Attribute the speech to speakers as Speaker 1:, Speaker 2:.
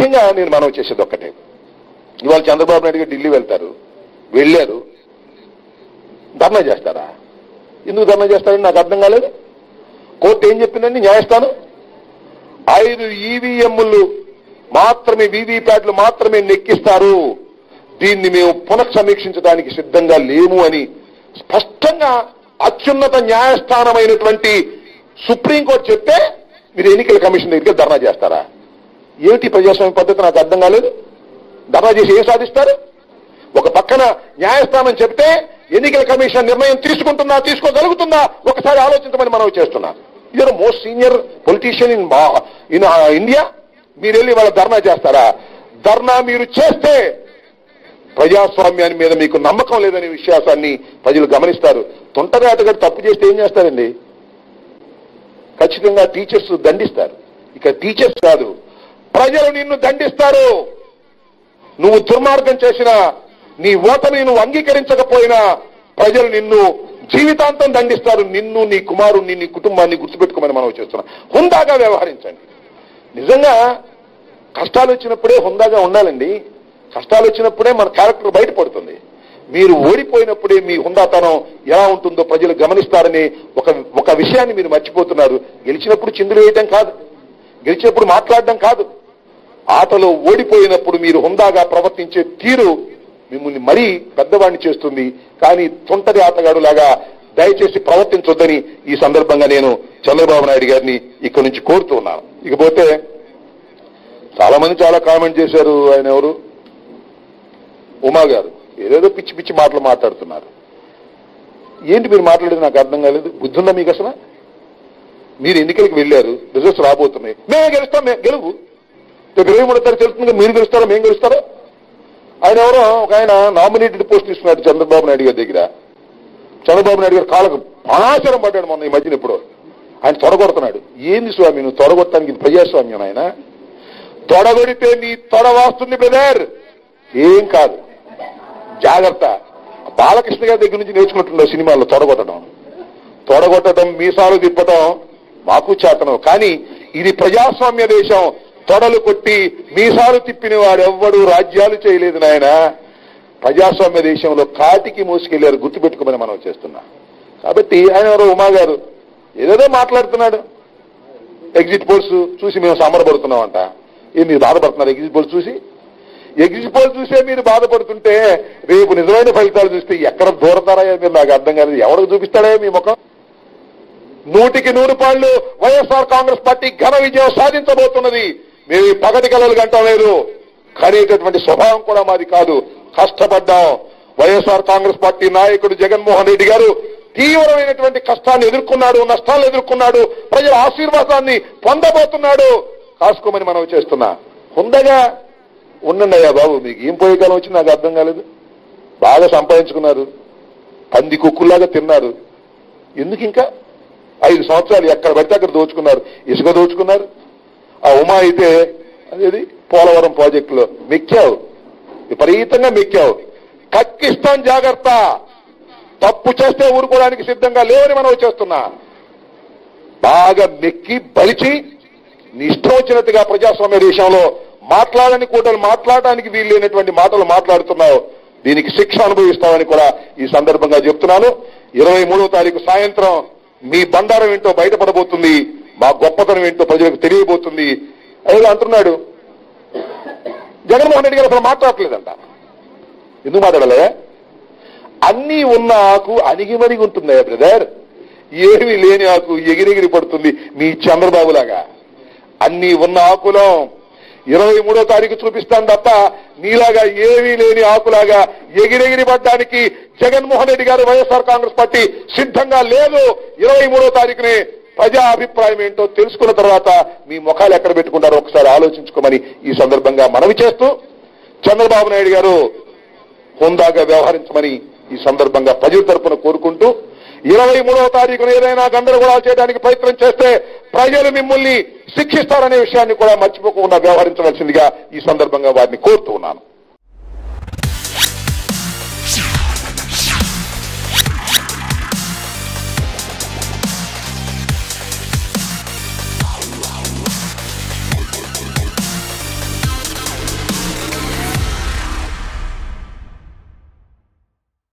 Speaker 1: ముఖ్యంగా నేను మనవి చేసేది ఒక్కటే. ఇవాళ చంద్రబాబు నాయుడు గారు ఢిల్లీ వెళ్ళారు, ధర్నా చేస్తారా? ఎందుకు ధర్నా చేస్తారని నాకు అర్థం కాలేదు. కోర్టు ఏం చెప్పిందండి? న్యాయస్థానం 5 ఈవీఎంలు మాత్రమే, వీవీప్యాట్లు మాత్రమే నెక్కిస్తారు, దీన్ని మేము పునఃసమీక్షించడానికి సిద్ధంగా లేము అని స్పష్టంగా అత్యున్నత న్యాయస్థానమైనటువంటి సుప్రీంకోర్టు చెప్తే మీరు ఎన్నికల కమిషన్ దగ్గరికి ధర్నా చేస్తారా? ఏమిటి ప్రజాస్వామ్య పద్ధతి? నాకు అర్థం కాలేదు. ధర్నా చేసి ఏం సాధిస్తారు? ఒక పక్కన న్యాయస్థానం చెప్తే ఎన్నికల కమిషన్ నిర్ణయం తీసుకోగలుగుతుందా ఒకసారి ఆలోచించమని మనం చేస్తున్నా. You're most senior politician in India. మీరు వెళ్ళి వాళ్ళ ధర్నా చేస్తారా? ధర్నా మీరు చేస్తే ప్రజాస్వామ్యాన్ని మీద మీకు నమ్మకం లేదనే విశ్వాసాన్ని ప్రజలు గమనిస్తారు. తొంటరి ఆటగాడు తప్పు చేస్తే ఏం చేస్తారండి? ఖచ్చితంగా టీచర్స్ దండిస్తారు. ఇక టీచర్స్ కాదు, ప్రజలు నిన్ను దండిస్తారు. నువ్వు దుర్మార్గం చేసినా, నీ ఓటమి నువ్వు అంగీకరించకపోయినా ప్రజలు నిన్ను జీవితాంతం దండిస్తారు. నిన్ను, నీ కుమారుణ్ణి, నీ కుటుంబాన్ని గుర్తుపెట్టుకోమని మనం చేస్తున్నాం. హుందాగా వ్యవహరించండి. నిజంగా కష్టాలు వచ్చినప్పుడే హుందాగా ఉండాలండి. కష్టాలు వచ్చినప్పుడే మన క్యారెక్టర్ బయటపడుతుంది. మీరు ఓడిపోయినప్పుడే మీ హుందాతనం ఎలా ఉంటుందో ప్రజలు గమనిస్తారని ఒక విషయాన్ని మీరు మర్చిపోతున్నారు. గెలిచినప్పుడు చిందులు వేయడం కాదు, గెలిచినప్పుడు మాట్లాడడం కాదు, ఆటలో ఓడిపోయినప్పుడు మీరు హుందాగా ప్రవర్తించే తీరు మిమ్మల్ని మరీ పెద్దవాడిని చేస్తుంది. కానీ తొంటరి ఆటగాడులాగా దయచేసి ప్రవర్తించొద్దని ఈ సందర్భంగా నేను చంద్రబాబు నాయుడు గారిని ఇక్కడి నుంచి కోరుతూ ఉన్నాను. ఇకపోతే చాలా మంది చాలా కామెంట్ చేశారు. ఆయన ఎవరు? ఉమా గారు ఏదేదో పిచ్చి పిచ్చి మాటలు మాట్లాడుతున్నారు. ఏంటి మీరు మాట్లాడేది? నాకు అర్థం కాలేదు. బుద్ధి ఉందా మీకు అసలు? మీరు ఎన్నికలకు వెళ్ళారు, రిజల్ట్స్ రాబోతున్నాయి, మేమే గెలుస్తాం, గెలువు 23వ తారీఖు తెలుస్తుంది. మీరు గెలుస్తారో మేము గెలుస్తారో? ఆయన ఎవరో ఒక ఆయన నామినేటెడ్ పోస్ట్ ఇస్తున్నాడు చంద్రబాబు నాయుడు గారి దగ్గర. చంద్రబాబు నాయుడు గారు కాళ్ళకు పానాశరం పడ్డాడు మొన్న ఈ మధ్యన. ఇప్పుడు ఆయన తొడగొడుతున్నాడు. ఏంది స్వామి నువ్వు తొడగొట్టడానికి? ఇది ప్రజాస్వామ్యం. ఆయన తొడగొడితే నీ తొడ వాస్తుంది బ్రదర్, ఏం కాదు, జాగ్రత్త. బాలకృష్ణ గారి దగ్గర నుంచి నేర్చుకుంటుండవు సినిమాల్లో తొడగొట్టడం, మీసాలు తిప్పటం మాకు చేతనం. కానీ ఇది ప్రజాస్వామ్య దేశం. తొడలు కొట్టి మీసాలు తిప్పిన వాడెవ్వడు రాజ్యాలు చేయలేదు నాయన. ప్రజాస్వామ్య దేశంలో కాటికి మోసుకెళ్లారు, గుర్తుపెట్టుకోమని మనం చేస్తున్నా. కాబట్టి ఆయన ఎవరో ఉమా గారు ఏదేదో మాట్లాడుతున్నాడు. ఎగ్జిట్ పోల్స్ చూసి మేము సంబరపడుతున్నామంట. ఏం మీరు బాధపడుతున్నారు ఎగ్జిట్ పోల్స్ చూసి? ఎగ్జిట్ పోల్స్ చూసే మీరు బాధపడుతుంటే రేపు నిజమైన ఫలితాలు చూస్తే ఎక్కడ దూరతారా మీరు? నాకు అర్థం కాలేదు. ఎవరికి చూపిస్తాడా మీ ముఖం? 100కి 100 పాళ్ళు వైఎస్ఆర్ కాంగ్రెస్ పార్టీ ఘన విజయం సాధించబోతున్నది. మేము ఈ పగటి కలలు గంటం లేదు, కనేటటువంటి స్వభావం కూడా మాది కాదు. కష్టపడ్డాం. వైఎస్ఆర్ కాంగ్రెస్ పార్టీ నాయకుడు జగన్మోహన్ రెడ్డి గారు తీవ్రమైనటువంటి కష్టాన్ని ఎదుర్కొన్నాడు, నష్టాలను ఎదుర్కొన్నాడు, ప్రజల ఆశీర్వాదాన్ని పొందబోతున్నాడు. కాసుకోమని మనం చేస్తున్నా. హుందగా ఉండండి అయ్యా బాబు. మీకు ఏం పోయే కాలం వచ్చింది నాకు అర్థం కాలేదు. బాగా సంపాదించుకున్నారు, పంది కుక్కుల్లాగా తిన్నారు. ఎందుకు ఇంకా 5 సంవత్సరాలు ఎక్కడ పడితే అక్కడ దోచుకున్నారు. ఇసుక దోచుకున్నారు. ఆ ఉమా అయితే అదేది పోలవరం ప్రాజెక్టులో మెక్కావు, విపరీతంగా మెక్కావు. కక్కిస్తాన్ జాగ్రత్త. తప్పు చేస్తే ఊరుకోవడానికి సిద్ధంగా లేవని మనం చేస్తున్నా. బాగా మెక్కి బలిచి నీ ఇష్టం వచ్చినట్టుగా ప్రజాస్వామ్య దేశంలో మాట్లాడని కూటలు మాట్లాడడానికి వీల్లేనటువంటి మాటలు మాట్లాడుతున్నావు. దీనికి శిక్ష అనుభవిస్తామని కూడా ఈ సందర్భంగా చెప్తున్నాను. 23వ తారీఖు సాయంత్రం మీ బండారం ఏంటో బయటపడబోతుంది. మా గొప్పతనం ఏంటో ప్రజలకు తెలియబోతుంది. ఏదో అంటున్నాడు జగన్మోహన్ రెడ్డి గారు అసలు మాట్లాడలేదంట. ఎందుకు మాట్లాడలే? అన్నీ ఉన్న ఆకు అణిగిమణిగి ఉంటుందా బ్రదర్? ఏమీ లేని ఆకు ఎగిరెగిరి పడుతుంది మీ చంద్రబాబు లాగా. అన్నీ ఉన్న ఆకులో 23వ తారీఖు చూపిస్తాను తప్ప నీలాగా ఏమీ లేని ఆకులాగా ఎగిరెగిరి పడ్డానికి జగన్మోహన్ రెడ్డి గారు వైఎస్ఆర్ కాంగ్రెస్ పార్టీ సిద్ధంగా లేదు. 23వ తారీఖుని ప్రజా అభిప్రాయం ఏంటో తెలుసుకున్న తర్వాత మీ ముఖాలు ఎక్కడ పెట్టుకుంటారో ఒకసారి ఆలోచించుకోమని ఈ సందర్భంగా మనవి చేస్తూ, చంద్రబాబు నాయుడు గారు హుందాగా వ్యవహరించమని ఈ సందర్భంగా ప్రజల తరపున కోరుకుంటూ, 23వ తారీఖున ఏదైనా గందరగోళాలు చేయడానికి ప్రయత్నం చేస్తే ప్రజలు మిమ్మల్ని శిక్షిస్తారనే విషయాన్ని కూడా మర్చిపోకుండా వ్యవహరించవలసిందిగా ఈ సందర్భంగా వారిని కోరుతూ ఉన్నాను.